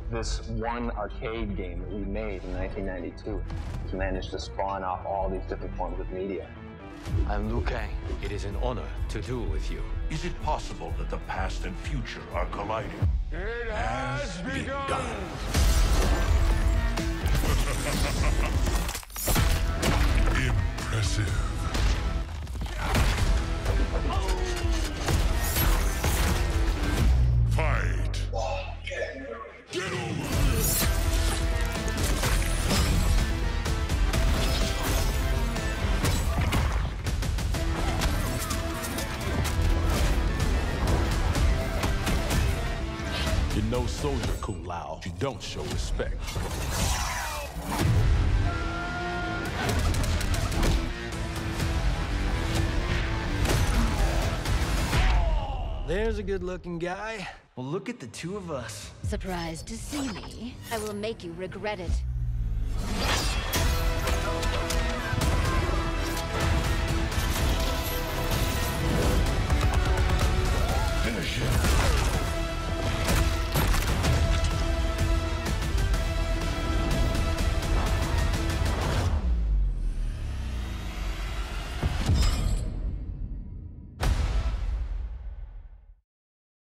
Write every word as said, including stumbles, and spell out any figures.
This one arcade game that we made in nineteen ninety-two has managed to spawn off all these different forms of media. I'm Liu Kang. It is an honor to duel with you. Is it possible that the past and future are colliding? It has begun! Impressive. Fight. Get over this. You're no soldier, Kung Lao. You don't show respect. There's a good-looking guy. Well, look at the two of us. Surprised to see me? I will make you regret it.